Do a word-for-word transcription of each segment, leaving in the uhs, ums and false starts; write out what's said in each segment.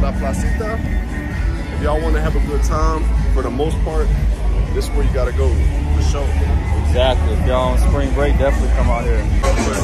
La Placita. If y'all want to have a good time, for the most part, this is where you gotta go, for sure. Exactly. If y'all on spring break, definitely come out here.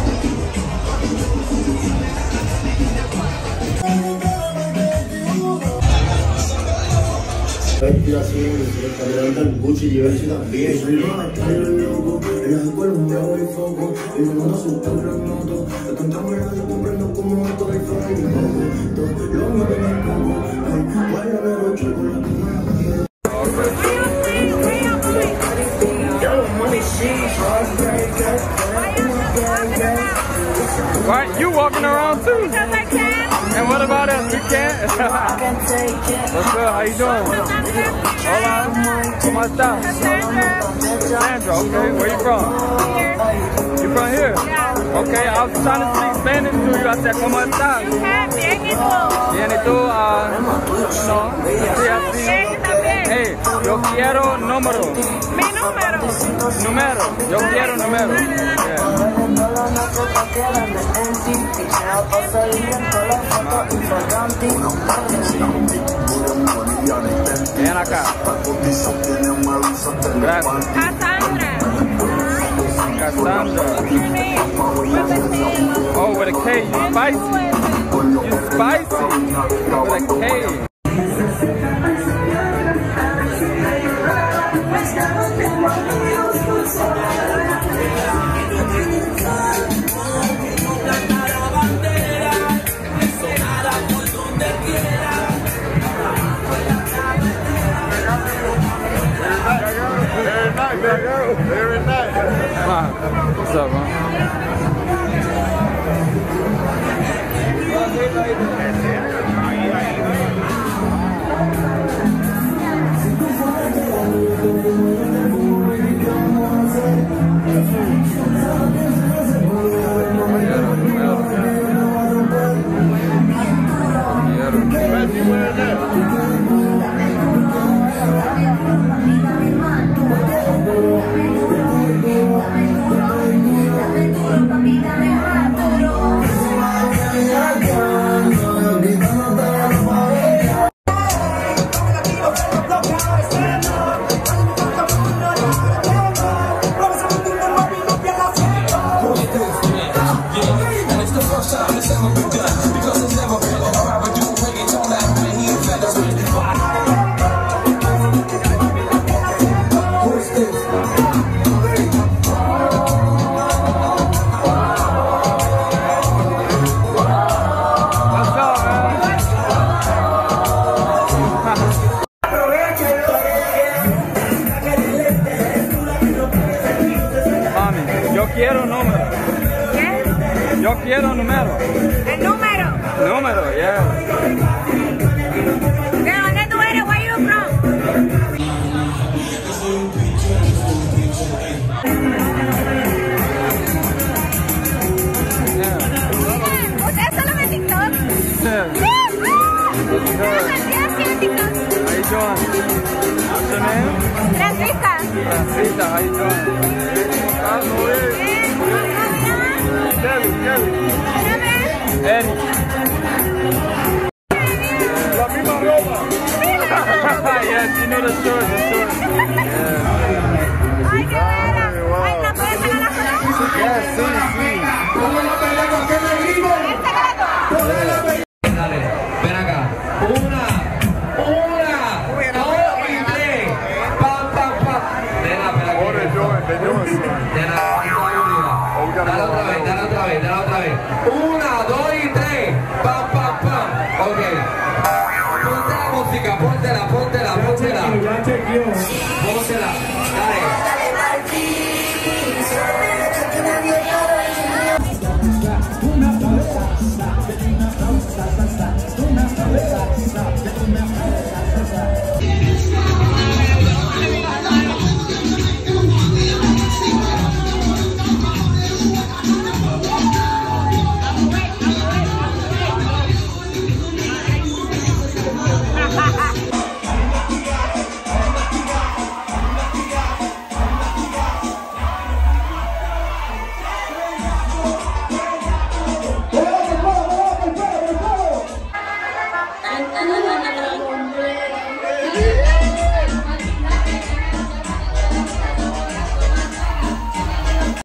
Right, you walking around too? Because I can. And what about us? We can't? What's good? How you doing? Hola. ¿Cómo estás? Sandra. Sandra, okay. Where you from? Here. You from here? Yeah. Okay, I was trying to speak Spanish to you. I said, ¿cómo estás? Bien, bien, ¿y tú? Bien, ¿y tú? Uh, no. Sí, así. Bien, también. Hey, yo quiero número. Mi número. Número. Yo quiero número. Yeah. Ven acá. Gracias. Cassandra. Cassandra. Oh, with a K. You spicy. You spicy. With a K. Very nice. What's up, man? Yo quiero número. ¿Qué? Yo quiero número. El número. Número, yeah. ¿De dónde tú eres? Where you from? Yeah. ¿Ustedes solo ven TikTok? Yeah. How you doing? What's your name? Placita. Placita, how you doing? Kelly, Kelly. Eddie. La misma ropa. Yes, you know the short, the short. Yeah. Ay, qué buena. Ay, ¿no puedes sacar la foto? Yes, sí, sí. Dale, ven acá. Una, una, dos y tres. Pam, pam, pam. Nena, espera. Oh, they're doing, they're doing something. Nena, dale otra vez, dale otra vez, dale otra vez. Una, dos y tres. Pam, pam, pam. Ok. Ponte la música, póntela, póntela, póntela. Póntela, dale. Dale, dale, dale.